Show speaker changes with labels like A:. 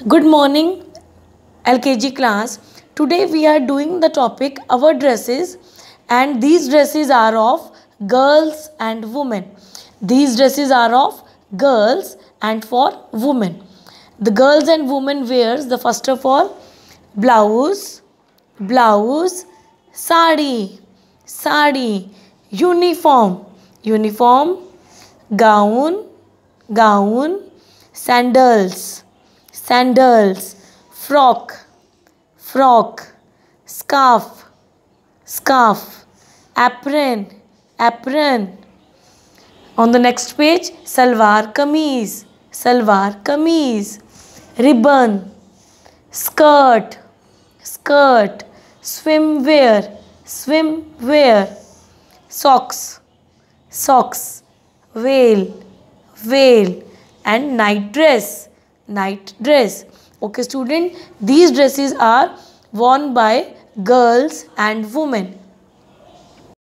A: Good morning, LKG class. Today we are doing the topic our dresses, and these dresses are of girls and women. These dresses are of girls and for women. The girls and women wears the first of all blouse, sari, uniform, gown, sandals, frock, scarf, apron. On the next page, salwar kameez, ribbon, skirt, swimwear, socks, veil, and night dress. Okay, student, these dresses are worn by girls and women.